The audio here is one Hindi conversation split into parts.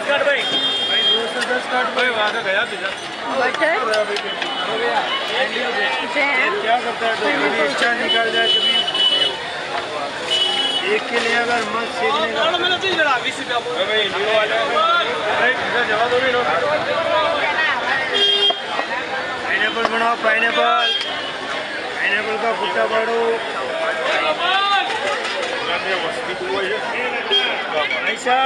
काट भाई 210 काट भाई। वहाँ का गया पिज़्ज़ा बटर जैम क्या करता है तो एक्स्ट्रा निकाल जाए कभी एक के लिए अगर मस्त सीखने का भाई न्यू वाला भाई पिज़्ज़ा जमा दो भी लो। पाइनएप्पल बनाओ पाइनएप्पल का गुट्टा बाड़ो ऐसा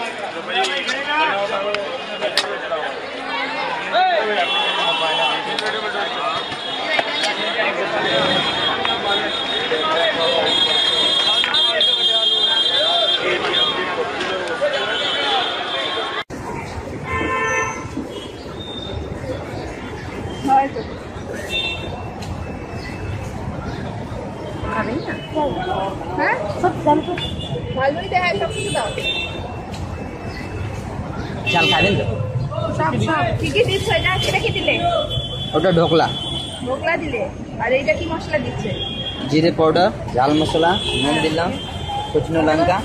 चाल खाली ওটা ঢোকলা ঢোকলা দিলে আর এইটা কি মশলা দিচ্ছে জিরে পাউডার ঝাল মশলা নুন দিলাম কুচনো লঙ্কা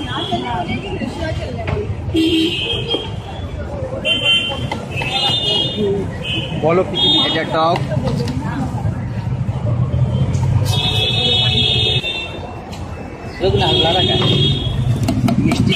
বলো এটা টক এগুলো হালকা রাখা মিষ্টি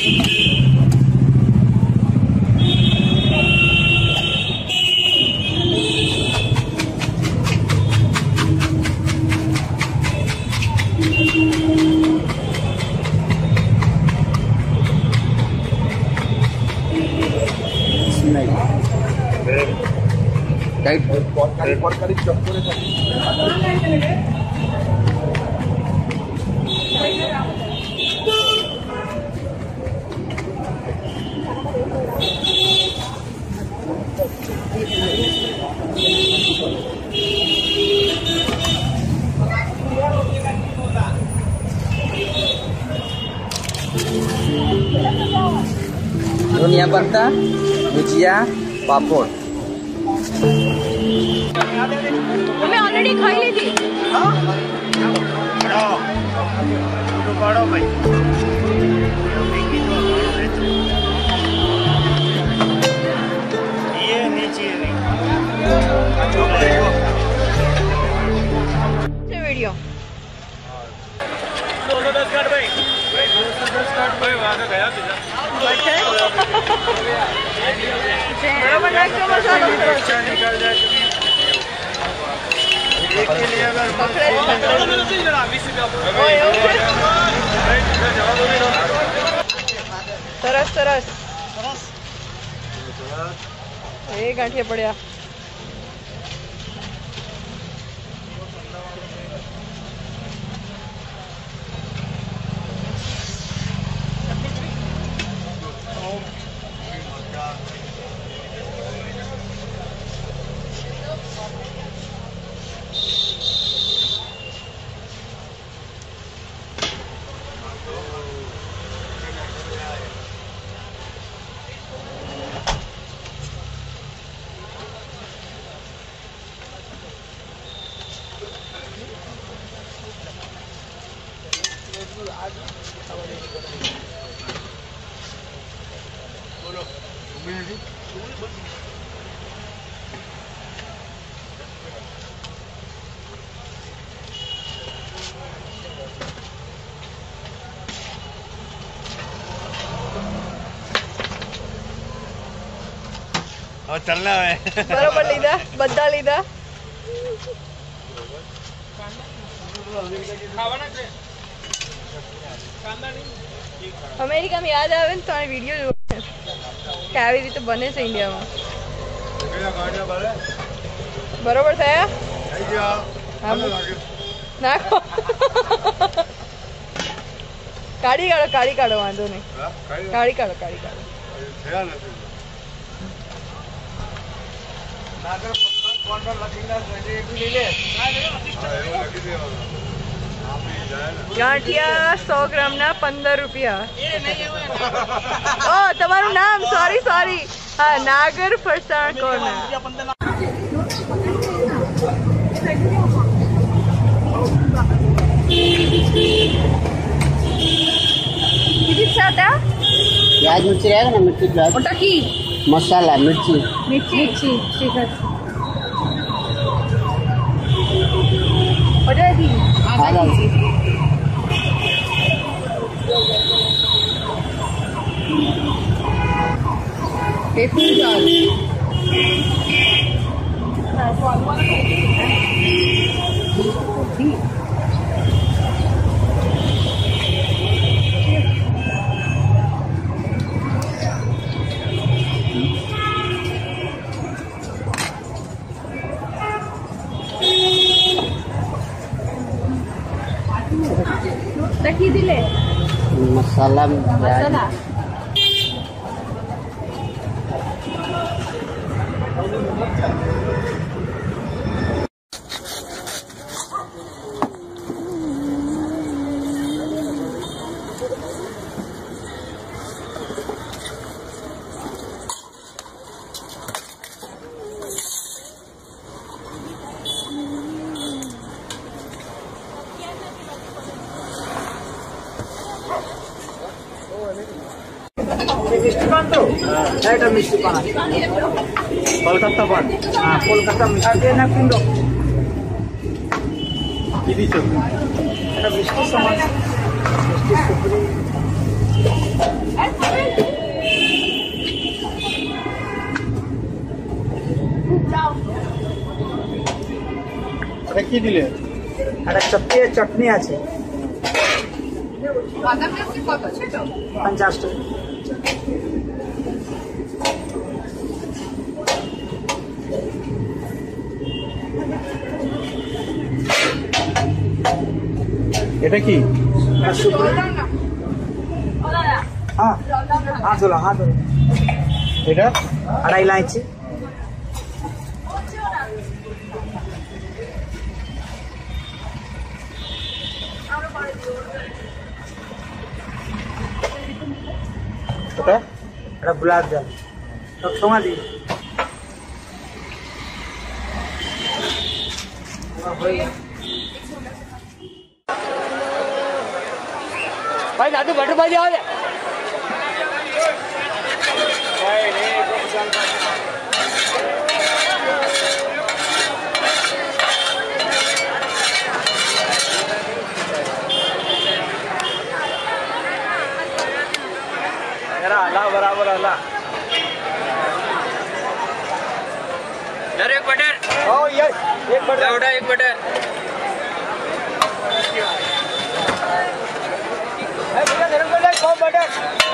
তরকারি চপ করে থাকি धनिया पत्ता भुजिया पापड़ मैं ऑलरेडी खाई ली थी ये नीचे वीडियो 210 काट भाई 210 काट भाई। वहाँ का गया पिज़्ज़ा अच्छा निकाल जाए कभी एक के लिए अगर सरस सरस ये गांठिया पड़िया और चलना है बराबर लीधा बद्दा लीधा अमेरिका में याद आवे तो वीडियो जो કેવી રીતે બને છે ઇન્ડિયામાં બરોબર થયા નાખો કાઢી કાઢો વાંધો નહીં કાઢી કાઢો ગાંઠિયા 100 ગ્રામ ના 15 રૂપિયા. ઓ તમારું નામ સોરી હા નાગર ફરસાણ કોર્નર. किती होता प्याज मिर्ची रहेगा ना, मिर्ची प्याज ওটা কি मसाला मिर्ची মির্চি মির্চি ঠিক আছে ওটা কি আদা দিছি তেঁতুল জল না ফলগুলো খেয়ে কি দিলে मसाला মশলা मिष्टि पान तो এটা মিষ্টি পান আছে কলকাতা পান হ্যাঁ কলকাতা মিষ্টি না কিলো কি দিছো এটা মিষ্টি সমান মিষ্টি সুপুরি এটা কি দিলে এটা চটনি আছে বাদাম আছে কত ছোট 50 টাকা এটা কি হ্যাঁ হাত ধোলা এটা আড়াই ইলাইচি এটা গুলাব জল সব সময় দিই भाई दादू बटर भाजी आओ अल्लाह बराबर अल्लाह एक बटर ओ यस एक बटर उठा एक बटर भैया गरम कर ले 100 बटर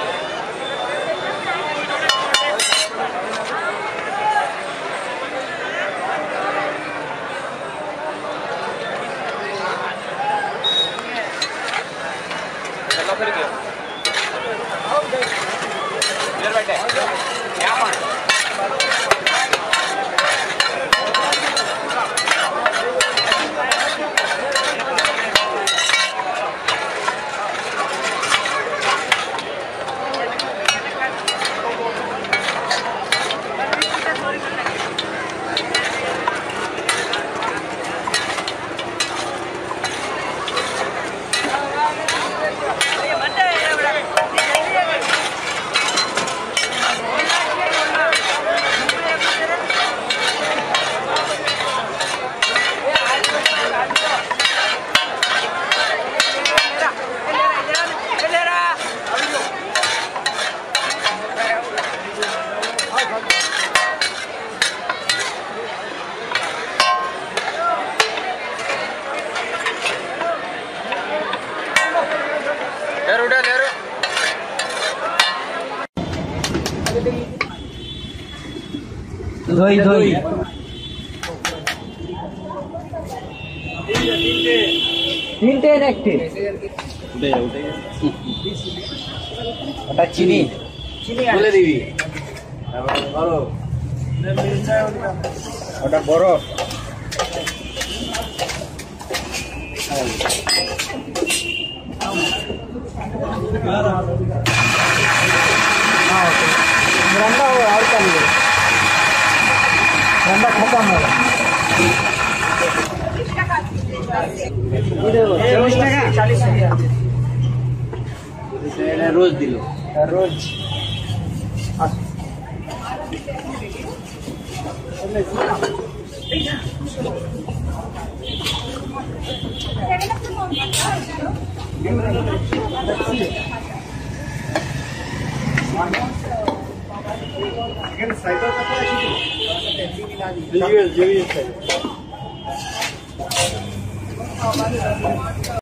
चलो फिर क्या इधर बैठे यहाँ पर দই দই তিনটে একটি ওটা চিনি বলে দিবি ওটা বরফ ठंडा हो और क्या मिले ठंडा खत्म हो रोज दिलो रोज Again,